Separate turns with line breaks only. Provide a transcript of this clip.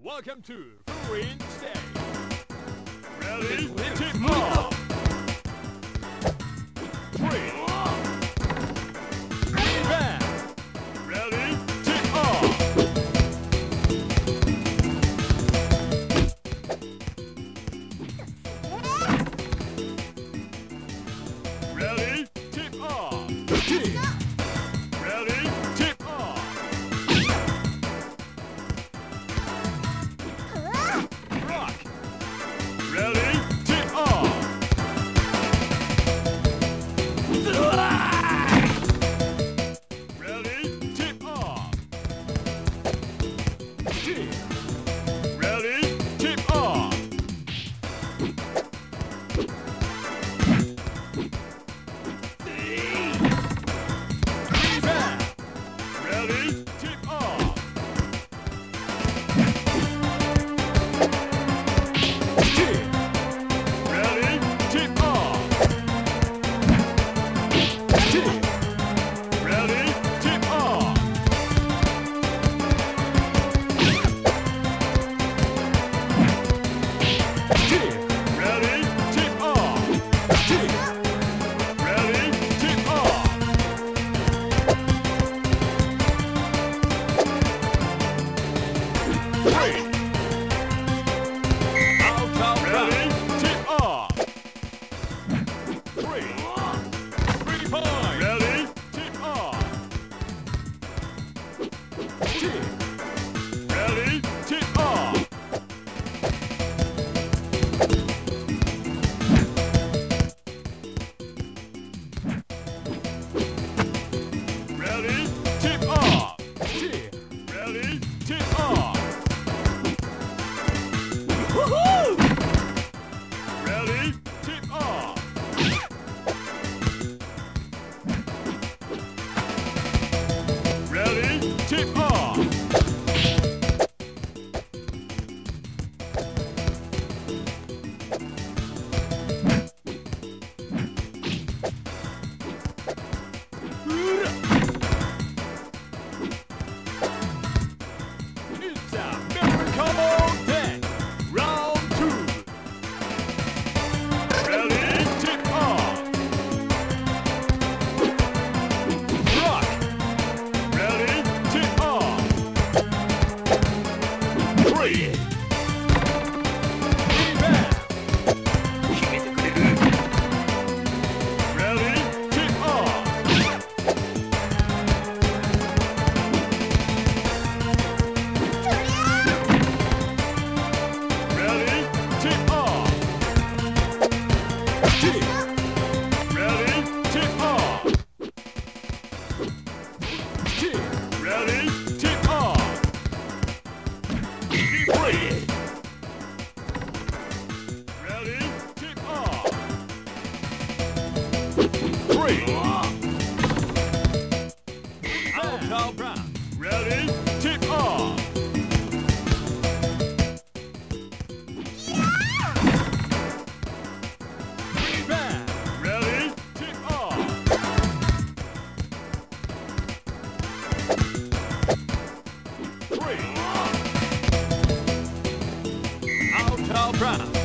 Welcome to Furin Stage.
Ready?
Tip off. 3. Back.
Ready?
Tip off.
Ready?
Tip off.
Ready?
Tip off. Rock.
Ready?
Tip off.
Ready?
Tip off.
Ready?
Tip off. Back.
Ready?
Tip off.
Ready?
Tip off.
Ready?
Tip off.
Ready?
Tip off.
Ready?
Tip off. Three. Out,
Ready?
Tip off. 3. 3 points.
Ready?
Tip off.
Ready?
Tip off.
Ready?
Tip off.
Ready?
Tip off.
Ready?
Tip off.
Ready?
Tip off. It's a miracle day. Round 2.
Ready?
Tip off. Rock.
Ready?
Tip off. 3. Back.
Ready?
Tip off.
Ready?
Tip off.
Ready?
Tip off.
Ready?
Tip off. 3.
Ready?
Tip off. 3. Out, Brown.
Ready?
Tip off. Back.
Ready?
Tip off. 3. Out, Brown.